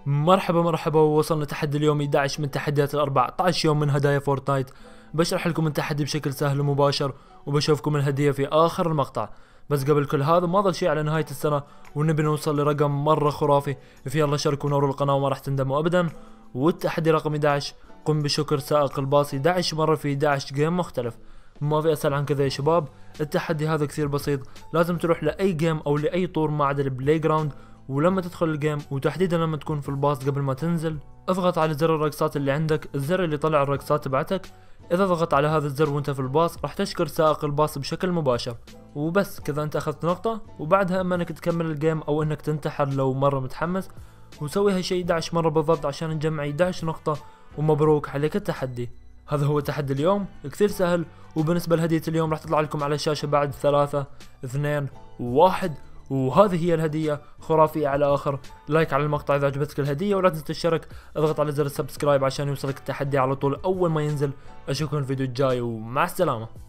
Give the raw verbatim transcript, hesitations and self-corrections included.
مرحبا مرحبا، ووصلنا تحدي اليوم احد عشر من تحديات ال أربعة عشر يوم من هدايا فورتنايت. بشرح لكم التحدي بشكل سهل ومباشر، وبشوفكم الهدية في آخر المقطع. بس قبل كل هذا ما ضل شيء على نهاية السنة، ونبي نوصل لرقم مرة خرافي. فيلا شاركوا ونوروا القناة وما راح تندموا أبدا. والتحدي رقم احد عشر، قم بشكر سائق الباص احد عشر مرة في احد عشر جيم مختلف. ما في اسهل عن كذا يا شباب. التحدي هذا كثير بسيط، لازم تروح لأي جيم أو لأي طور ما عدا البلاي جراوند، ولما تدخل الجيم وتحديدا لما تكون في الباص قبل ما تنزل، اضغط على زر الرقصات اللي عندك، الزر اللي طلع الرقصات تبعتك. اذا ضغطت على هذا الزر وانت في الباص راح تشكر سائق الباص بشكل مباشر، وبس كذا انت اخذت نقطة. وبعدها اما انك تكمل الجيم او انك تنتحر لو مرة متحمس، وسوي هالشي احد عشر مرة بالضبط عشان نجمع احد عشر نقطة. ومبروك عليك التحدي. هذا هو تحدي اليوم، كثير سهل. وبالنسبة لهدية اليوم راح تطلع لكم على الشاشة بعد ثلاثة اثنين واحد. وهذه هي الهدية، خرافية على آخر. لايك على المقطع إذا عجبتك الهدية، ولا تنسى تشترك، اضغط على زر السبسكرايب عشان يوصلك التحدي على طول أول ما ينزل. أشوفكم الفيديو الجاي ومع السلامة.